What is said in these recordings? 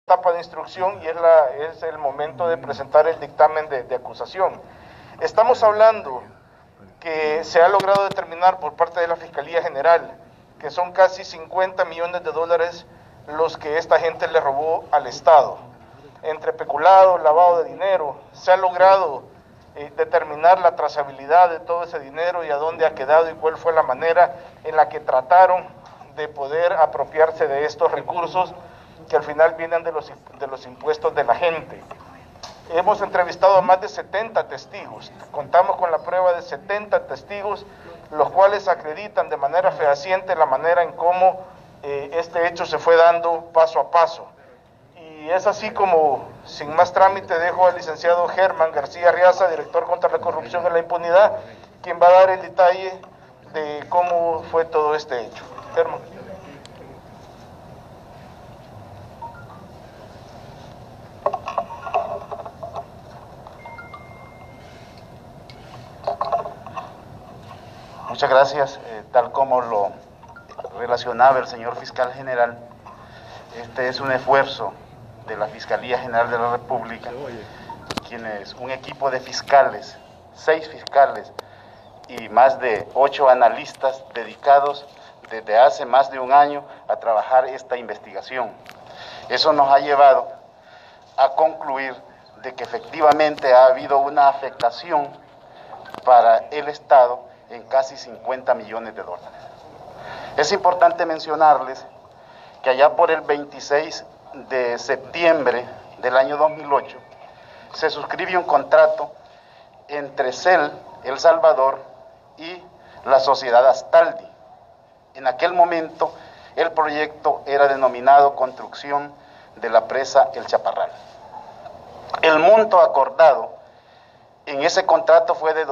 etapa de instrucción y es el momento de presentar el dictamen de acusación. Estamos hablando que se ha logrado determinar por parte de la Fiscalía General que son casi 50 millones de dólares los que esta gente le robó al Estado. Entre peculado, lavado de dinero, se ha logrado determinar la trazabilidad de todo ese dinero y a dónde ha quedado y cuál fue la manera en la que trataron de poder apropiarse de estos recursos que al final vienen de los impuestos de la gente. Hemos entrevistado a más de 70 testigos, contamos con la prueba de 70 testigos, los cuales acreditan de manera fehaciente la manera en cómo este hecho se fue dando paso a paso. Y es así como, sin más trámite, dejo al licenciado Germán García Riaza, director contra la corrupción y la impunidad, quien va a dar el detalle de cómo fue todo este hecho. Germán. Muchas gracias. Tal como lo relacionaba el señor fiscal general, este es un esfuerzo de la Fiscalía General de la República, quienes un equipo de fiscales, 6 fiscales y más de 8 analistas dedicados desde hace más de un año a trabajar esta investigación. Eso nos ha llevado a concluir de que efectivamente ha habido una afectación para el Estado en casi 50 millones de dólares. Es importante mencionarles que allá por el 26 de septiembre del año 2008 se suscribe un contrato entre CEL, El Salvador y la sociedad Astaldi. En aquel momento el proyecto era denominado Construcción de la Presa El Chaparral. El monto acordado en ese contrato fue de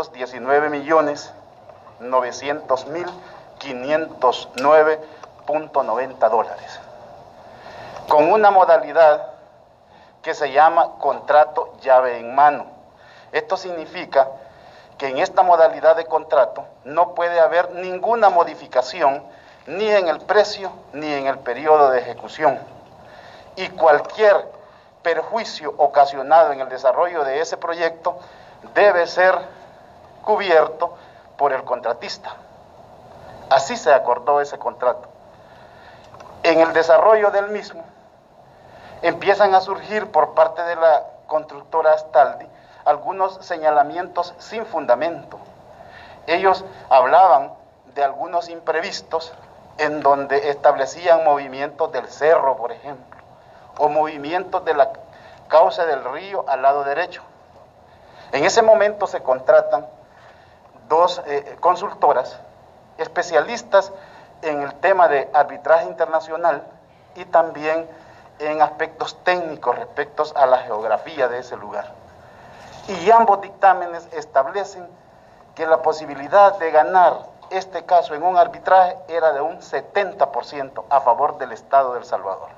219.900.509.90 dólares, con una modalidad que se llama contrato llave en mano. Esto significa que en esta modalidad de contrato no puede haber ninguna modificación ni en el precio ni en el periodo de ejecución. Y cualquier perjuicio ocasionado en el desarrollo de ese proyecto debe ser cubierto por el contratista. Así se acordó ese contrato. En el desarrollo del mismo empiezan a surgir por parte de la constructora Astaldi algunos señalamientos sin fundamento. Ellos hablaban de algunos imprevistos en donde establecían movimientos del cerro, por ejemplo, o movimientos de la cauce del río al lado derecho. En ese momento se contratan 2 consultoras especialistas en el tema de arbitraje internacional y también en aspectos técnicos respecto a la geografía de ese lugar. Y ambos dictámenes establecen que la posibilidad de ganar este caso en un arbitraje era de un 70% a favor del Estado de El Salvador.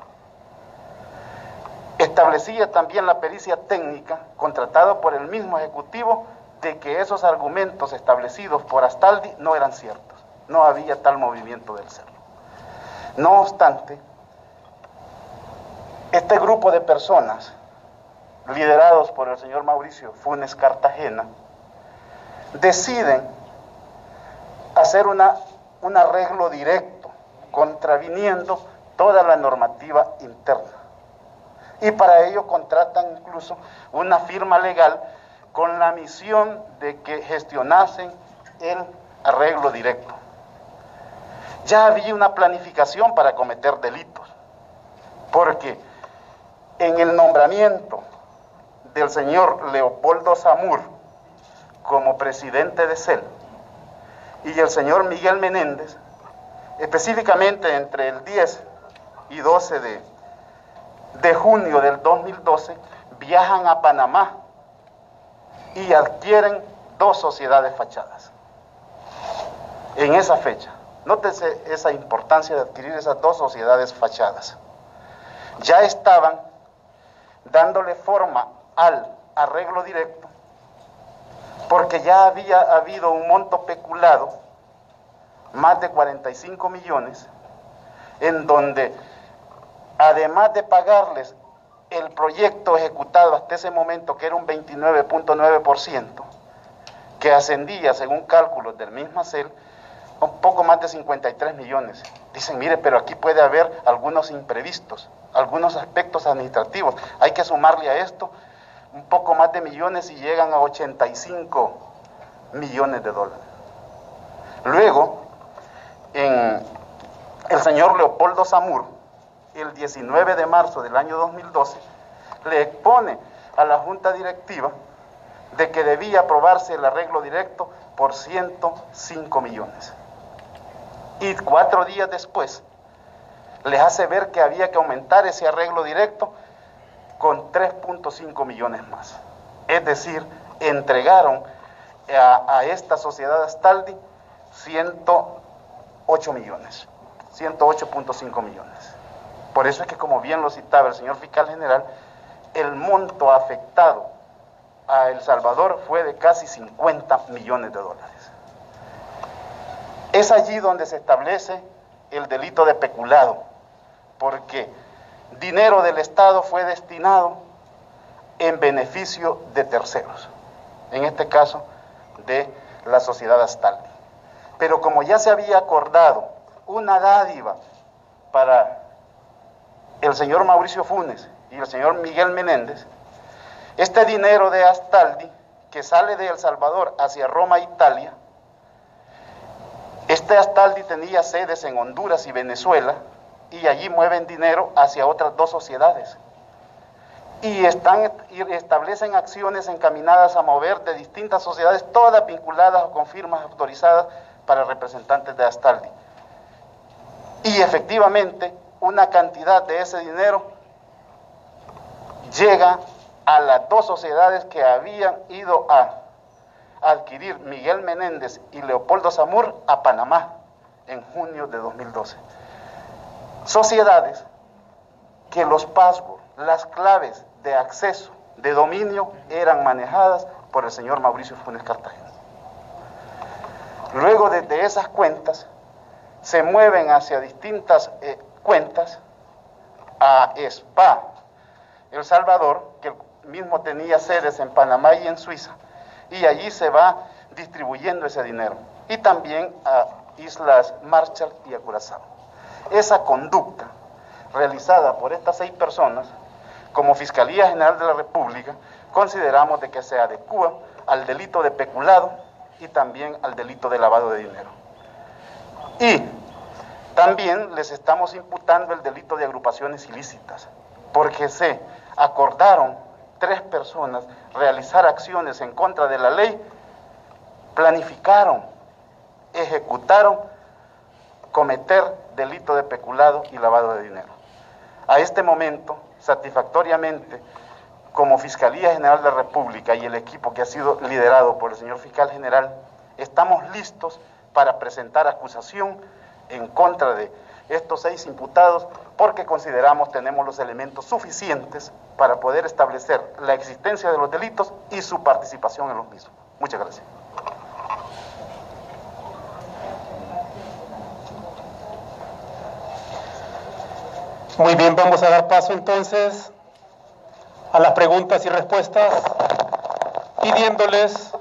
Establecía también la pericia técnica, contratado por el mismo Ejecutivo, de que esos argumentos establecidos por Astaldi no eran ciertos. No había tal movimiento del cerro. No obstante, este grupo de personas, liderados por el señor Mauricio Funes Cartagena, deciden hacer un arreglo directo, contraviniendo toda la normativa interna. Y para ello contratan incluso una firma legal con la misión de que gestionasen el arreglo directo. Ya había una planificación para cometer delitos, porque en el nombramiento del señor Leopoldo Zamur como presidente de CEL y el señor Miguel Menéndez, específicamente entre el 10 y 12 de junio del 2012, viajan a Panamá y adquieren 2 sociedades fachadas. En esa fecha, nótese esa importancia de adquirir esas 2 sociedades fachadas. Ya estaban dándole forma al arreglo directo, porque ya había habido un monto peculado, más de 45 millones, en donde además de pagarles el proyecto ejecutado hasta ese momento, que era un 29.9%, que ascendía, según cálculos del mismo CEL, un poco más de 53 millones. Dicen, mire, pero aquí puede haber algunos imprevistos, algunos aspectos administrativos. Hay que sumarle a esto un poco más de millones y llegan a 85 millones de dólares. Luego, el señor Leopoldo Samur, el 19 de marzo del año 2012, le expone a la Junta Directiva de que debía aprobarse el arreglo directo por 105 millones. Y 4 días después, les hace ver que había que aumentar ese arreglo directo con 3.5 millones más. Es decir, entregaron a esta sociedad Astaldi 108 millones, 108.5 millones. Por eso es que, como bien lo citaba el señor fiscal general, el monto afectado a El Salvador fue de casi 50 millones de dólares. Es allí donde se establece el delito de peculado, porque dinero del Estado fue destinado en beneficio de terceros, en este caso de la sociedad Astaldi. Pero como ya se había acordado una dádiva para el señor Mauricio Funes y el señor Miguel Menéndez, este dinero de Astaldi, que sale de El Salvador hacia Roma, Italia, este Astaldi tenía sedes en Honduras y Venezuela, y allí mueven dinero hacia otras 2 sociedades. Y establecen acciones encaminadas a mover de distintas sociedades, todas vinculadas o con firmas autorizadas para representantes de Astaldi. Y efectivamente, una cantidad de ese dinero llega a las 2 sociedades que habían ido a adquirir Miguel Menéndez y Leopoldo Samur a Panamá en junio de 2012. Sociedades que los passwords, las claves de acceso, de dominio, eran manejadas por el señor Mauricio Funes Cartagena. Luego desde esas cuentas se mueven hacia distintas cuentas a SPA El Salvador, que mismo tenía sedes en Panamá y en Suiza, y allí se va distribuyendo ese dinero, y también a Islas Marshall y a Curazao. Esa conducta realizada por estas 6 personas, como Fiscalía General de la República, consideramos de que se adecua al delito de peculado y también al delito de lavado de dinero. Y también les estamos imputando el delito de agrupaciones ilícitas, porque se acordaron 3 personas realizar acciones en contra de la ley, planificaron, ejecutaron, cometer delito de peculado y lavado de dinero. A este momento, satisfactoriamente, como Fiscalía General de la República y el equipo que ha sido liderado por el señor Fiscal General, estamos listos para presentar acusación en contra de estos 6 imputados, porque consideramos tenemos los elementos suficientes para poder establecer la existencia de los delitos y su participación en los mismos. Muchas gracias. Muy bien, vamos a dar paso entonces a las preguntas y respuestas, pidiéndoles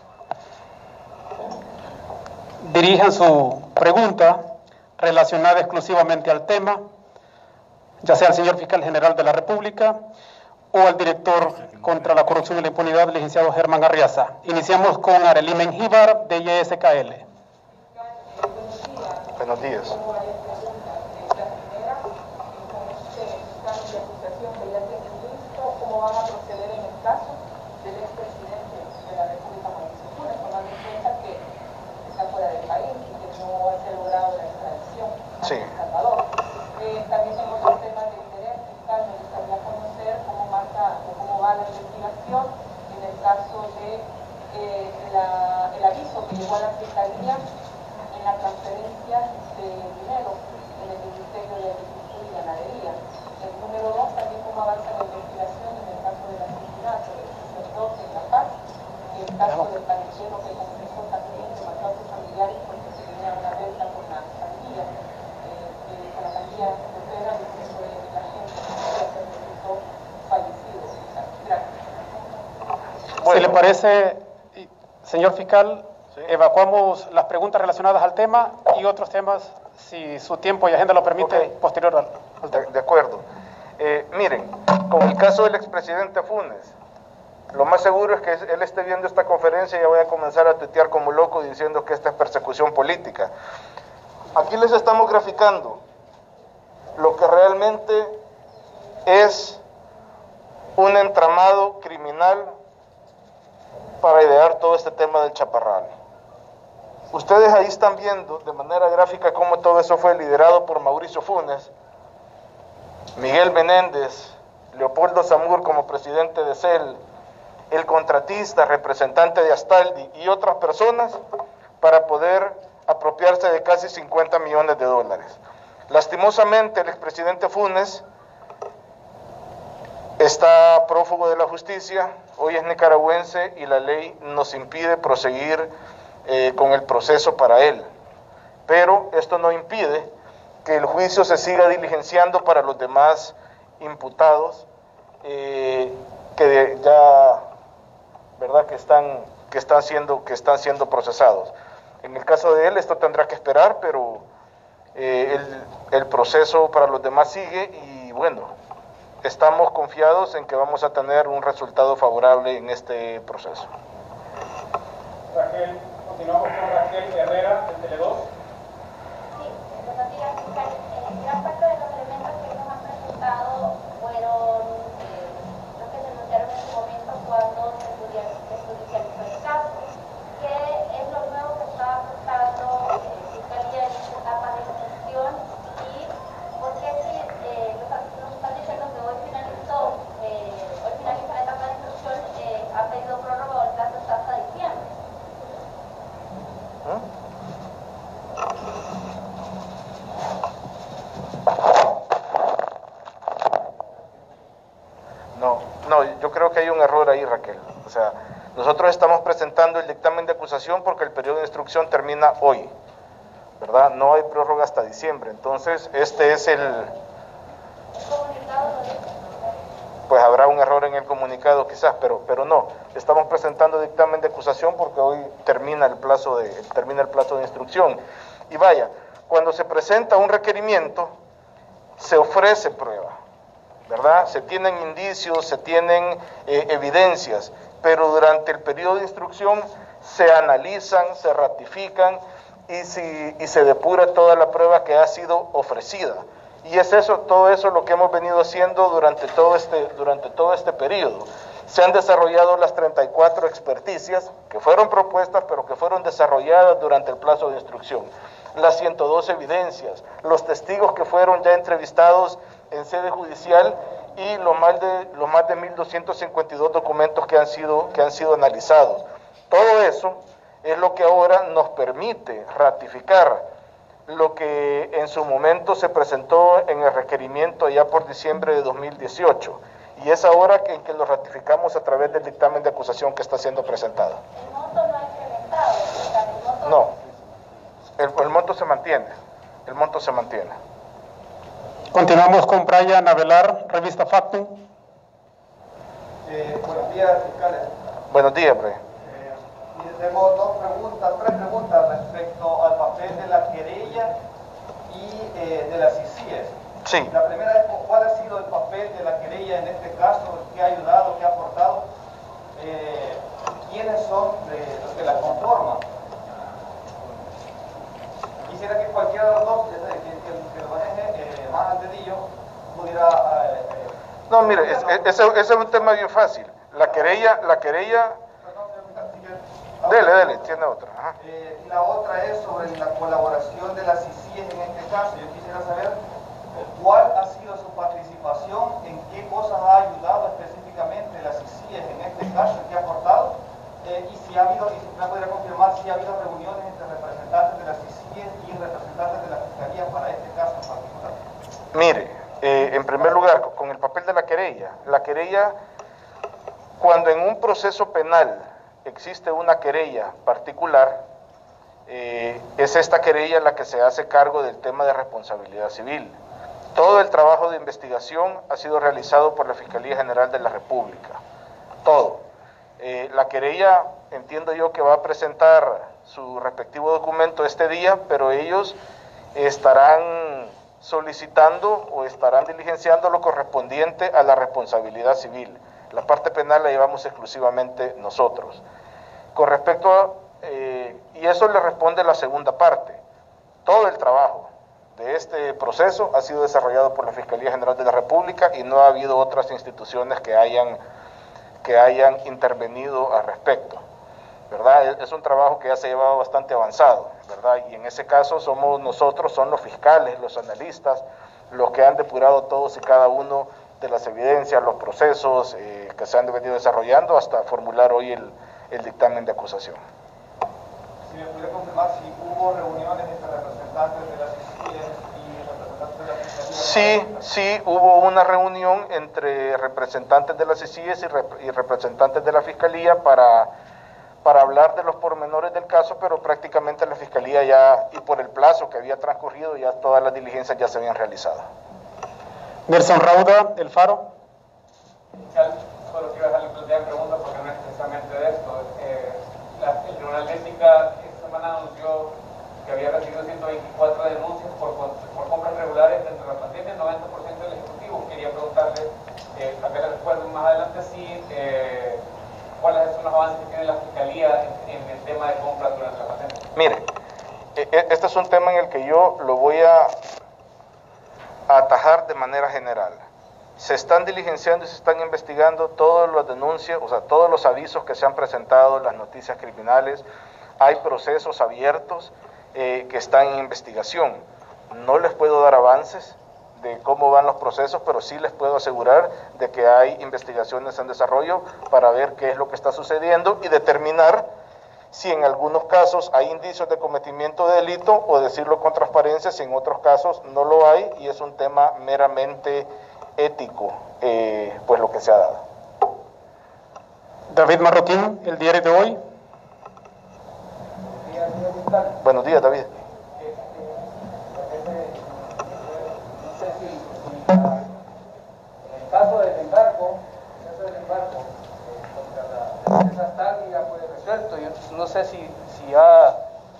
dirijan su pregunta relacionada exclusivamente al tema, ya sea al señor Fiscal General de la República o al director contra la corrupción y la impunidad, el licenciado Germán Arriaza. Iniciamos con Arely Mengíbar, de YSKL. Buenos días. ¿Cómo van a proceder en el caso del expresidente de la República, Mauricio Funes, tomando en cuenta que está fuera del país y que no se ha logrado la extradición a El Salvador? También tengo otros temas de interés fiscal. Me gustaría conocer cómo va la investigación en el caso de el aviso que llegó a la Fiscalía en la transferencia de dinero en el Ministerio de Agricultura y Ganadería. El número 2, también cómo avanza la investigación en el caso del asesinato del sacerdote en La Paz, y el caso del pandillero que confesó también que mató a sus familiares porque tenía una venta con la pandilla de Pedra, y que fue la gente Si le parece, señor fiscal, Sí. evacuamos las preguntas relacionadas al tema y otros temas, si su tiempo y agenda lo permite, Ok. posterior al tema. De acuerdo. Miren, con el caso del expresidente Funes, lo más seguro es que él esté viendo esta conferencia y ya voy a comenzar a tuitear como loco diciendo que esta es persecución política. Aquí les estamos graficando lo que realmente es un entramado criminal para idear todo este tema del Chaparral. Ustedes ahí están viendo de manera gráfica cómo todo eso fue liderado por Mauricio Funes, Miguel Menéndez, Leopoldo Samur como presidente de CEL, el contratista, representante de Astaldi y otras personas para poder apropiarse de casi 50 millones de dólares. Lastimosamente, el expresidente Funes está prófugo de la justicia, hoy es nicaragüense y la ley nos impide proseguir con el proceso para él. Pero esto no impide que el juicio se siga diligenciando para los demás imputados que ya, ¿verdad?, que están siendo procesados. En el caso de él esto tendrá que esperar, pero el proceso para los demás sigue y bueno, estamos confiados en que vamos a tener un resultado favorable en este proceso. Raquel, continuamos con Raquel Herrera, de Tele 2. Sí, buenos días, fiscal. Gran parte de los elementos que nos han presentado fueron los que se denunciaron en su momento cuando se judicializó el caso. ¿Qué es lo nuevo que está aportando Fiscalía en esta etapa de instrucción? Y por qué si nos están diciendo que hoy finaliza la etapa de instrucción, ha pedido prórroga o el plazo está hasta diciembre? No, yo creo que hay un error ahí, Raquel. O sea, nosotros estamos presentando el dictamen de acusación porque el periodo de instrucción termina hoy, ¿verdad? No hay prórroga hasta diciembre. Entonces, este es pues habrá un error en el comunicado quizás, pero no. Estamos presentando dictamen de acusación porque hoy termina el plazo de instrucción. Y vaya, cuando se presenta un requerimiento, se ofrece prueba, ¿verdad? Se tienen indicios, se tienen evidencias, pero durante el periodo de instrucción se analizan, se ratifican y se depura toda la prueba que ha sido ofrecida. Y es eso, todo eso lo que hemos venido haciendo durante todo este periodo. Se han desarrollado las 34 experticias que fueron propuestas, pero que fueron desarrolladas durante el plazo de instrucción. Las 102 evidencias, los testigos que fueron ya entrevistados en sede judicial y los más de 1.252 documentos que han sido analizados. Todo eso es lo que ahora nos permite ratificar lo que en su momento se presentó en el requerimiento ya por diciembre de 2018, y es ahora en que lo ratificamos a través del dictamen de acusación que está siendo presentado. ¿El monto no ha incrementado? No, el monto se mantiene, Continuamos con Brian Avelar, revista Factum. Buenos días, fiscales. Buenos días, Brian. Tengo tres preguntas respecto al papel de la querella y de las CICIES. Sí. La primera es, ¿cuál ha sido el papel de la querella en este caso? ¿Qué ha ayudado? ¿Qué ha aportado? ¿Quiénes son los que la conforman? Quisiera que cualquiera de los dos, que lo maneje más al dedillo, pudiera... No, mire, ese es un tema bien fácil. La querella... Dele, tiene otra. Ajá. Y la otra es sobre la colaboración de las CICIES en este caso. Yo quisiera saber cuál ha sido su participación, en qué cosas ha ayudado específicamente las CICIES en este caso, qué ha aportado, y si ha habido, y si me podría confirmar si ha habido reuniones entre representantes de las CICIES y representantes de la Fiscalía para este caso en particular. Mire, en primer lugar, con el papel de la querella, cuando en un proceso penal existe una querella particular, es esta querella la que se hace cargo del tema de responsabilidad civil. Todo el trabajo de investigación ha sido realizado por la Fiscalía General de la República, todo. La querella, entiendo yo que va a presentar su respectivo documento este día, pero ellos estarán solicitando o estarán diligenciando lo correspondiente a la responsabilidad civil. La parte penal la llevamos exclusivamente nosotros. Con respecto a, y eso le responde la segunda parte, todo el trabajo de este proceso ha sido desarrollado por la Fiscalía General de la República y no ha habido otras instituciones que hayan intervenido al respecto, ¿verdad? Es un trabajo que ya se ha llevado bastante avanzado, ¿verdad? Y en ese caso somos nosotros, son los fiscales, los analistas, los que han depurado todos y cada uno de las evidencias, los procesos que se han venido desarrollando hasta formular hoy el dictamen de acusación. Si me pudiera confirmar si hubo reuniones entre representantes de las CICIES y representantes de la Fiscalía. Sí, hubo una reunión entre representantes de las CICIES y representantes de la Fiscalía para hablar de los pormenores del caso, pero prácticamente la Fiscalía ya, y por el plazo que había transcurrido, ya todas las diligencias ya se habían realizado. Nelson Rauda, El Faro. Solo quiero dejarle plantear preguntas porque no es precisamente de esto. El Tribunal de Ética esta semana anunció que había recibido 124 denuncias por compras regulares dentro de la pandemia, el 90% del Ejecutivo. Quería preguntarle, tal vez recuerden más adelante, cuáles son los avances que tiene la Fiscalía en el tema de compras durante la pandemia. Mire, este es un tema en el que yo lo voy a atajar de manera general. Se están diligenciando y se están investigando todas las denuncias, o sea, todos los avisos que se han presentado, las noticias criminales. Hay procesos abiertos que están en investigación. No les puedo dar avances de cómo van los procesos, pero sí les puedo asegurar de que hay investigaciones en desarrollo para ver qué es lo que está sucediendo y determinar si en algunos casos hay indicios de cometimiento de delito o decirlo con transparencia, si en otros casos no lo hay y es un tema meramente ético, pues lo que se ha dado. David Marroquín, El Diario de Hoy. Buenos días, David. No sé si en el caso del embargo, contra la empresa TAG ya fue resuelto. Yo no sé si ya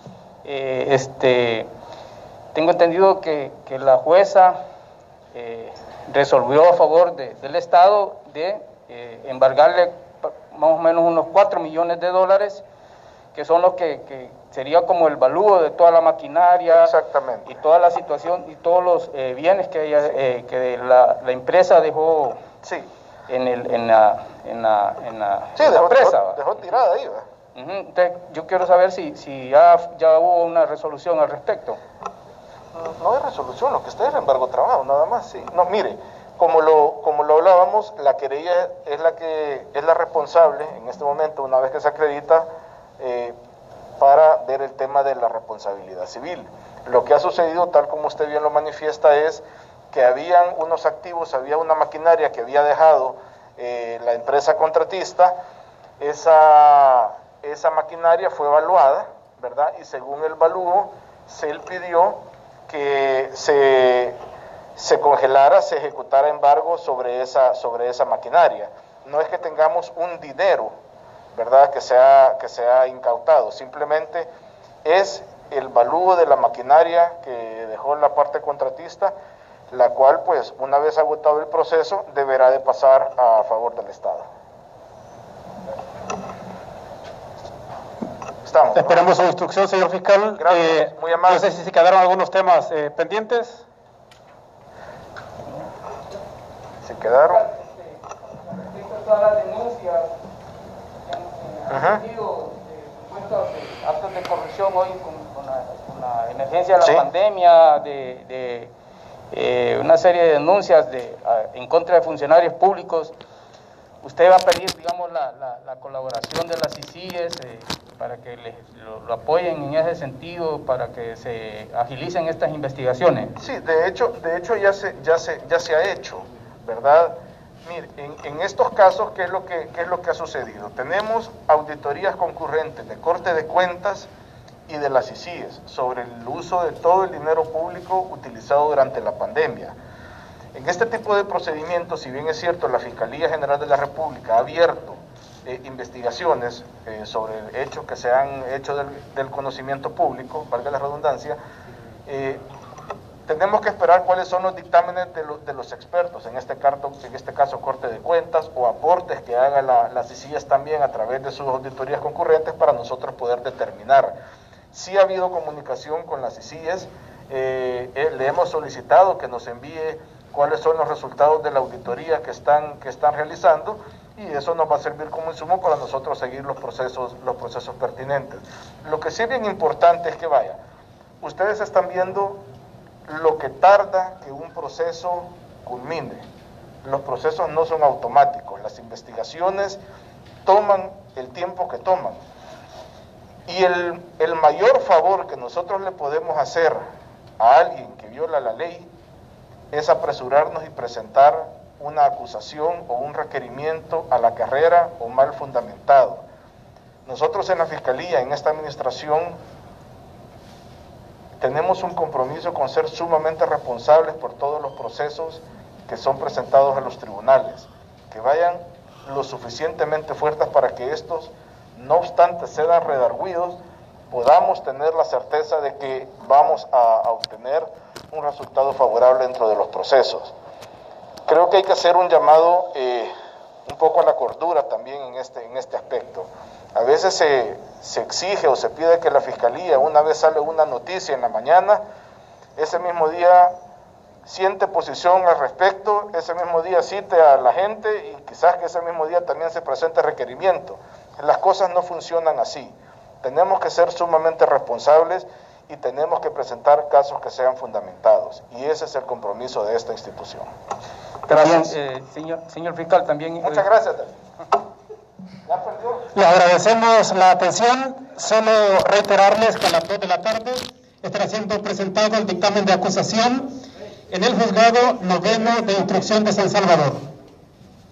tengo entendido que la jueza resolvió a favor del Estado de embargarle más o menos unos 4 millones de dólares, que son los que sería como el valúo de toda la maquinaria. Exactamente. Y toda la situación y todos los bienes que la empresa dejó. Sí. En la empresa. Dejó tirada ahí, ¿verdad? Entonces, yo quiero saber si ya hubo una resolución al respecto. No hay resolución, lo que está es el embargo de trabajo, nada más, sí. No, mire, como lo hablábamos, la querella es la responsable en este momento, una vez que se acredita, para ver el tema de la responsabilidad civil. Lo que ha sucedido, tal como usted bien lo manifiesta, es que habían unos activos, había una maquinaria que había dejado la empresa contratista. Esa maquinaria fue evaluada, ¿verdad? Y según el valúo, se pidió que se congelara, se ejecutara embargo sobre esa maquinaria. No es que tengamos un dinero, ¿verdad?, que sea incautado, simplemente es el valúo de la maquinaria que dejó la parte contratista, la cual, pues, una vez agotado el proceso, deberá de pasar a favor del Estado. Estamos. Esperamos su instrucción, señor fiscal. Gracias, muy amable. No sé si se quedaron algunos temas pendientes. ¿Se quedaron? Respecto a todas las denuncias en el sentido de supuestos actos de corrupción hoy con la emergencia de la pandemia, de una serie de denuncias en contra de funcionarios públicos, ¿usted va a pedir, digamos, la colaboración de las CICIES para que lo apoyen en ese sentido, para que se agilicen estas investigaciones? Sí, de hecho ya se ha hecho, ¿verdad? Mire, en estos casos, ¿qué es lo que ha sucedido? Tenemos auditorías concurrentes de Corte de Cuentas y de las CICIES sobre el uso de todo el dinero público utilizado durante la pandemia. En este tipo de procedimientos, si bien es cierto, la Fiscalía General de la República ha abierto investigaciones sobre hechos que se han hecho del conocimiento público, valga la redundancia, tenemos que esperar cuáles son los dictámenes de los expertos, en este caso Corte de Cuentas, o aportes que haga las CICIES también a través de sus auditorías concurrentes para nosotros poder determinar. Sí ha habido comunicación con las CICIES, le hemos solicitado que nos envíe cuáles son los resultados de la auditoría que están realizando, y eso nos va a servir como insumo para nosotros seguir los procesos pertinentes. Lo que sí es bien importante es que ustedes están viendo lo que tarda que un proceso culmine. Los procesos no son automáticos, las investigaciones toman el tiempo que toman. Y el mayor favor que nosotros le podemos hacer a alguien que viola la ley es apresurarnos y presentar una acusación o un requerimiento a la carrera o mal fundamentado. Nosotros en la Fiscalía, en esta administración, tenemos un compromiso con ser sumamente responsables por todos los procesos que son presentados a los tribunales, que vayan lo suficientemente fuertes para que estos, no obstante sean redarguidos, podamos tener la certeza de que vamos a obtener un resultado favorable dentro de los procesos. Creo que hay que hacer un llamado un poco a la cordura también en este aspecto. A veces se exige o se pide que la Fiscalía, una vez sale una noticia en la mañana, ese mismo día siente posición al respecto, ese mismo día cite a la gente y quizás que ese mismo día también se presente requerimiento. Las cosas no funcionan así. Tenemos que ser sumamente responsables y tenemos que presentar casos que sean fundamentados. Y ese es el compromiso de esta institución. Gracias. Señor fiscal, también... Muchas gracias. Le agradecemos la atención. Solo reiterarles que a las 2 de la tarde estará siendo presentado el dictamen de acusación en el Juzgado Noveno de Instrucción de San Salvador.